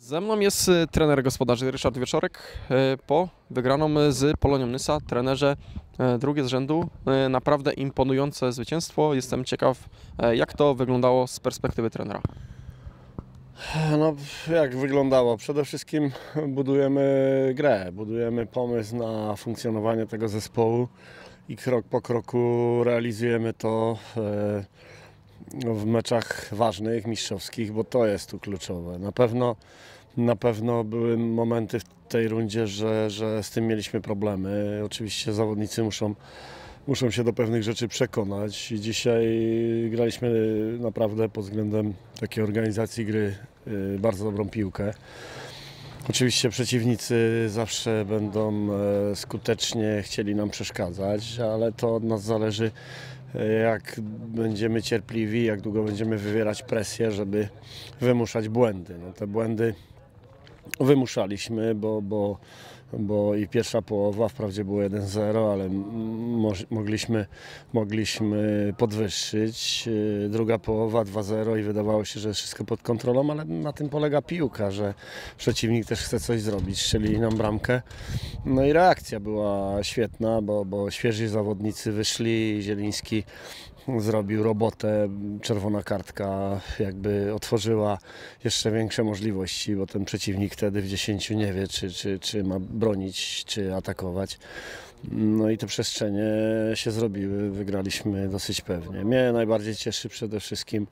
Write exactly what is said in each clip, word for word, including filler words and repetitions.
Ze mną jest y, trener gospodarzy Ryszard Wieczorek. y, Po wygraną z Polonią Nysa, trenerze, y, drugie z rzędu. y, Naprawdę imponujące zwycięstwo. Jestem ciekaw, y, jak to wyglądało z perspektywy trenera. No, jak wyglądało? Przede wszystkim budujemy grę, budujemy pomysł na funkcjonowanie tego zespołu i krok po kroku realizujemy to e, w meczach ważnych, mistrzowskich, bo to jest tu kluczowe. Na pewno, na pewno były momenty w tej rundzie, że, że z tym mieliśmy problemy. Oczywiście zawodnicy muszą Muszą się do pewnych rzeczy przekonać i dzisiaj graliśmy naprawdę pod względem takiej organizacji gry y, bardzo dobrą piłkę. Oczywiście przeciwnicy zawsze będą e, skutecznie chcieli nam przeszkadzać, ale to od nas zależy, e, jak będziemy cierpliwi, jak długo będziemy wywierać presję, żeby wymuszać błędy. No, te błędy wymuszaliśmy, bo, bo, bo i pierwsza połowa wprawdzie było jeden zero, ale mo mogliśmy, mogliśmy podwyższyć. Druga połowa dwa zero i wydawało się, że jest wszystko pod kontrolą, ale na tym polega piłka, że przeciwnik też chce coś zrobić, strzelili nam bramkę. No i reakcja była świetna, bo, bo świeżi zawodnicy wyszli, Zieliński zrobił robotę, czerwona kartka jakby otworzyła jeszcze większe możliwości, bo ten przeciwnik wtedy w dziesięciu nie wie, czy, czy, czy ma bronić, czy atakować. No i te przestrzenie się zrobiły, wygraliśmy dosyć pewnie. Mnie najbardziej cieszy przede wszystkim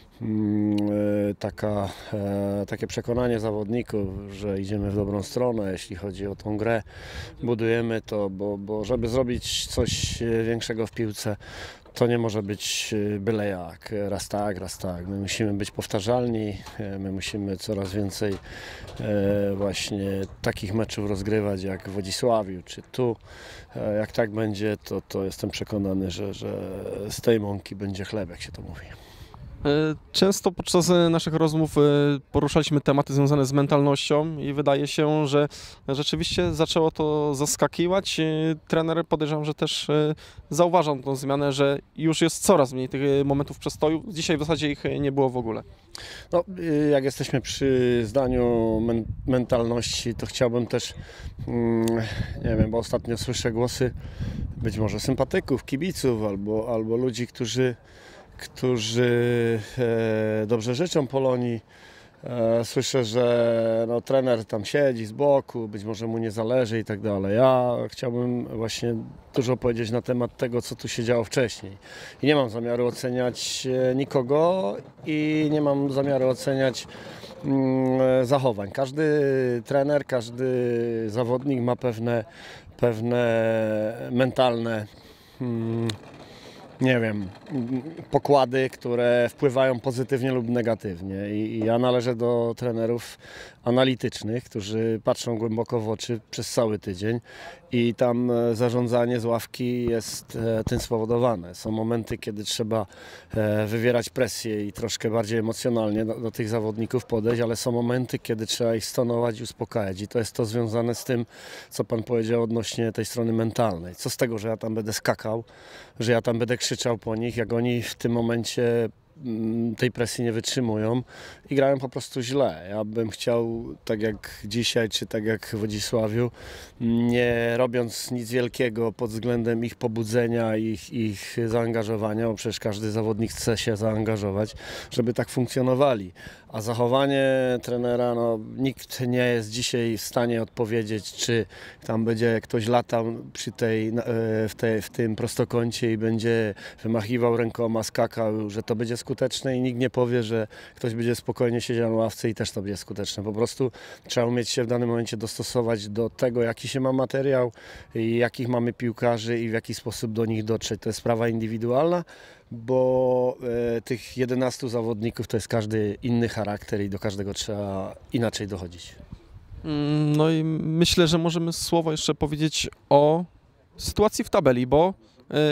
Taka, takie przekonanie zawodników, że idziemy w dobrą stronę, jeśli chodzi o tą grę. Budujemy to, bo, bo żeby zrobić coś większego w piłce, to nie może być byle jak, raz tak, raz tak. My musimy być powtarzalni, my musimy coraz więcej właśnie takich meczów rozgrywać jak w Wodzisławiu czy tu. Jak tak będzie, to, to jestem przekonany, że, że z tej mąki będzie chleb, jak się to mówi. Często podczas naszych rozmów poruszaliśmy tematy związane z mentalnością i wydaje się, że rzeczywiście zaczęło to zaskakiwać. Trener, podejrzewam, że też zauważał tą zmianę, że już jest coraz mniej tych momentów przestoju. Dzisiaj w zasadzie ich nie było w ogóle. No, jak jesteśmy przy zdaniu men mentalności, to chciałbym też, mm, nie wiem, bo ostatnio słyszę głosy być może sympatyków, kibiców albo, albo ludzi, którzy którzy e, dobrze życzą Polonii. E, słyszę, że no, trener tam siedzi z boku, być może mu nie zależy i tak dalej. Ja chciałbym właśnie dużo powiedzieć na temat tego, co tu się działo wcześniej. I nie mam zamiaru oceniać e, nikogo i nie mam zamiaru oceniać mm, zachowań. Każdy trener, każdy zawodnik ma pewne, pewne mentalne mm, nie wiem, pokłady, które wpływają pozytywnie lub negatywnie. I ja należę do trenerów analitycznych, którzy patrzą głęboko w oczy przez cały tydzień i tam zarządzanie z ławki jest tym spowodowane. Są momenty, kiedy trzeba wywierać presję i troszkę bardziej emocjonalnie do, do tych zawodników podejść, ale są momenty, kiedy trzeba ich stonować i uspokajać. I to jest to związane z tym, co Pan powiedział odnośnie tej strony mentalnej. Co z tego, że ja tam będę skakał, że ja tam będę krzyczał po nich, jak oni w tym momencie tej presji nie wytrzymują i grają po prostu źle. Ja bym chciał, tak jak dzisiaj, czy tak jak w Wodzisławiu, nie robiąc nic wielkiego pod względem ich pobudzenia, ich, ich zaangażowania, bo przecież każdy zawodnik chce się zaangażować, żeby tak funkcjonowali. A zachowanie trenera, no, nikt nie jest dzisiaj w stanie odpowiedzieć, czy tam będzie ktoś latał przy tej, w, tej, w tym prostokącie i będzie wymachiwał rękoma, skakał, że to będzie skuteczne i nikt nie powie, że ktoś będzie spokojnie siedział na ławce i też to będzie skuteczne. Po prostu trzeba umieć się w danym momencie dostosować do tego, jaki się ma materiał, i jakich mamy piłkarzy i w jaki sposób do nich dotrzeć. To jest sprawa indywidualna, bo e, tych jedenastu zawodników to jest każdy inny charakter i do każdego trzeba inaczej dochodzić. No i myślę, że możemy słowo jeszcze powiedzieć o sytuacji w tabeli, bo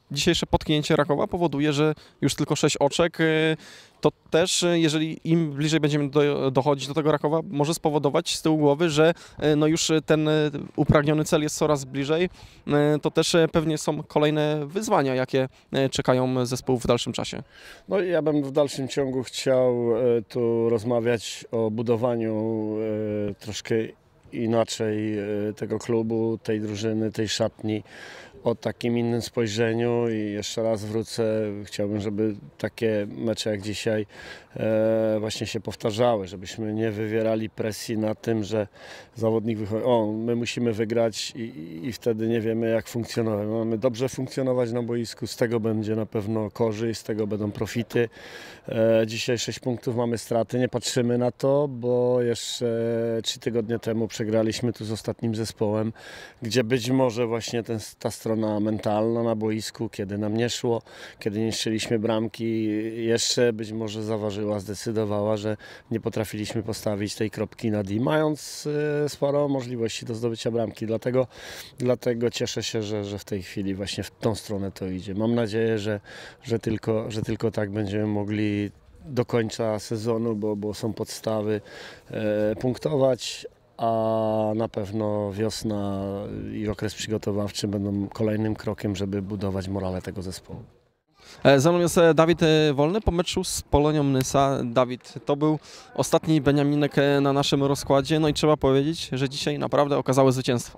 dzisiejsze potknięcie Rakowa powoduje, że już tylko sześć oczek. To też, jeżeli im bliżej będziemy do, dochodzić do tego Rakowa, może spowodować z tyłu głowy, że no już ten upragniony cel jest coraz bliżej. To też pewnie są kolejne wyzwania, jakie czekają zespół w dalszym czasie. No ja bym w dalszym ciągu chciał tu rozmawiać o budowaniu troszkę inaczej tego klubu, tej drużyny, tej szatni, o takim innym spojrzeniu i jeszcze raz wrócę, chciałbym, żeby takie mecze jak dzisiaj e, właśnie się powtarzały, żebyśmy nie wywierali presji na tym, że zawodnik wychodzi, o my musimy wygrać i, i wtedy nie wiemy jak funkcjonować. Mamy dobrze funkcjonować na boisku, z tego będzie na pewno korzyść, z tego będą profity. E, dzisiaj sześć punktów, mamy straty, nie patrzymy na to, bo jeszcze trzy tygodnie temu przegraliśmy tu z ostatnim zespołem, gdzie być może właśnie ten, ta strona mentalna na boisku, kiedy nam nie szło, kiedy nie strzeliśmy bramki, jeszcze być może zaważyła, zdecydowała, że nie potrafiliśmy postawić tej kropki na D, mając sporo możliwości do zdobycia bramki. Dlatego, dlatego cieszę się, że, że w tej chwili właśnie w tą stronę to idzie. Mam nadzieję, że, że, tylko, że tylko tak będziemy mogli do końca sezonu, bo, bo są podstawy e, punktować, a na pewno wiosna i okres przygotowawczy będą kolejnym krokiem, żeby budować morale tego zespołu. Za mną jest Dawid Wolny po meczu z Polonią Nysa. Dawid, to był ostatni beniaminek na naszym rozkładzie, no i trzeba powiedzieć, że dzisiaj naprawdę okazały zwycięstwo.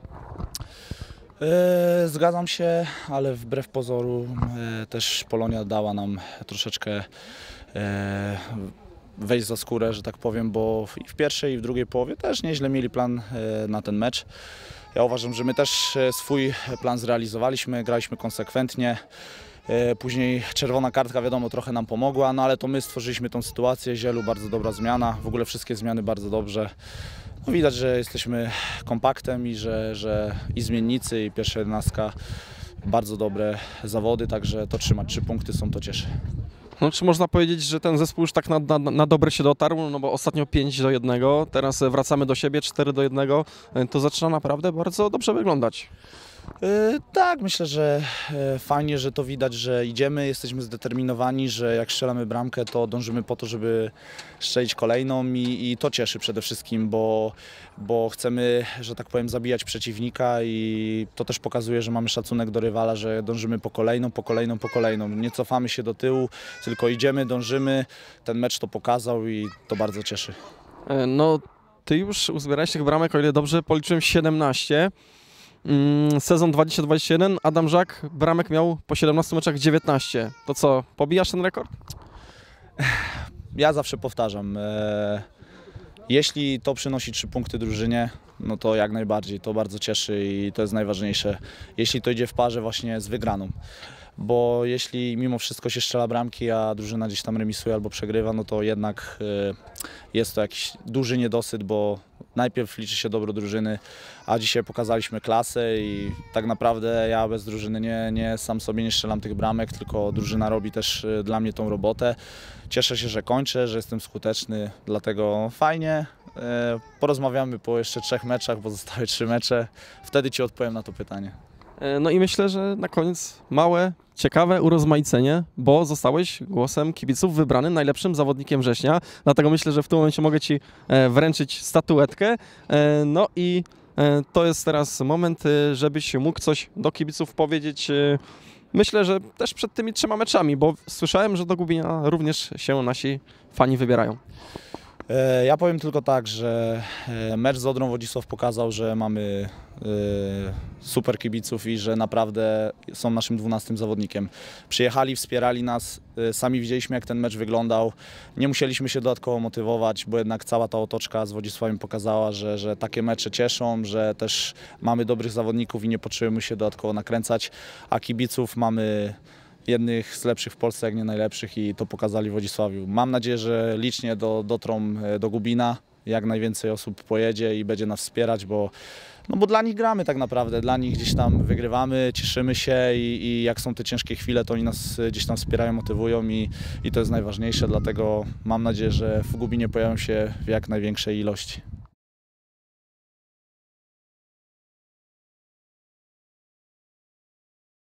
Yy, zgadzam się, ale wbrew pozoru yy, też Polonia dała nam troszeczkę yy, wejść za skórę, że tak powiem, bo i w pierwszej i w drugiej połowie też nieźle mieli plan na ten mecz. Ja uważam, że my też swój plan zrealizowaliśmy, graliśmy konsekwentnie. Później czerwona kartka, wiadomo, trochę nam pomogła, no ale to my stworzyliśmy tą sytuację. Zielu, bardzo dobra zmiana, w ogóle wszystkie zmiany bardzo dobrze. No widać, że jesteśmy kompaktem i że, że i zmiennicy, i pierwsza jedenastka bardzo dobre zawody, także to trzymać trzy punkty są, to cieszy. No, czy można powiedzieć, że ten zespół już tak na, na, na dobre się dotarł, no bo ostatnio pięć do jednego, teraz wracamy do siebie cztery do jednego, to zaczyna naprawdę bardzo dobrze wyglądać. Yy, tak, myślę, że yy, fajnie, że to widać, że idziemy, jesteśmy zdeterminowani, że jak strzelamy bramkę, to dążymy po to, żeby strzelić kolejną i, i to cieszy przede wszystkim, bo, bo chcemy, że tak powiem, zabijać przeciwnika i to też pokazuje, że mamy szacunek do rywala, że dążymy po kolejną, po kolejną, po kolejną. Nie cofamy się do tyłu, tylko idziemy, dążymy. Ten mecz to pokazał i to bardzo cieszy. No, ty już uzbierałeś tych bramek, o ile dobrze policzyłem, siedemnaście. Sezon dwadzieścia dwadzieścia jeden, Adam Żak bramek miał po siedemnastu meczach dziewiętnaście. To co, pobijasz ten rekord? Ja zawsze powtarzam, e, jeśli to przynosi trzy punkty drużynie, no to jak najbardziej, to bardzo cieszy i to jest najważniejsze. Jeśli to idzie w parze właśnie z wygraną. Bo jeśli mimo wszystko się strzela bramki, a drużyna gdzieś tam remisuje albo przegrywa, no to jednak y, jest to jakiś duży niedosyt, bo najpierw liczy się dobro drużyny, a dzisiaj pokazaliśmy klasę i tak naprawdę ja bez drużyny nie, nie sam sobie nie strzelam tych bramek, tylko drużyna robi też y, dla mnie tą robotę. Cieszę się, że kończę, że jestem skuteczny, dlatego fajnie. Y, porozmawiamy po jeszcze trzech meczach, bo zostały trzy mecze, wtedy Ci odpowiem na to pytanie. No i myślę, że na koniec małe, ciekawe urozmaicenie, bo zostałeś głosem kibiców wybrany najlepszym zawodnikiem września. Dlatego myślę, że w tym momencie mogę Ci wręczyć statuetkę. No i to jest teraz moment, żebyś mógł coś do kibiców powiedzieć. Myślę, że też przed tymi trzema meczami, bo słyszałem, że do Gubina również się nasi fani wybierają. Ja powiem tylko tak, że mecz z Odrą Wodzisław pokazał, że mamy super kibiców i że naprawdę są naszym dwunastym zawodnikiem. Przyjechali, wspierali nas, sami widzieliśmy jak ten mecz wyglądał. Nie musieliśmy się dodatkowo motywować, bo jednak cała ta otoczka z Wodzisławiem pokazała, że, że takie mecze cieszą, że też mamy dobrych zawodników i nie potrzebujemy się dodatkowo nakręcać, a kibiców mamy jednych z lepszych w Polsce, jak nie najlepszych i to pokazali w Wodzisławiu. Mam nadzieję, że licznie do, dotrą do Gubina, jak najwięcej osób pojedzie i będzie nas wspierać, bo, no bo dla nich gramy tak naprawdę, dla nich gdzieś tam wygrywamy, cieszymy się i, i jak są te ciężkie chwile, to oni nas gdzieś tam wspierają, motywują i, i to jest najważniejsze, dlatego mam nadzieję, że w Gubinie pojawią się w jak największej ilości.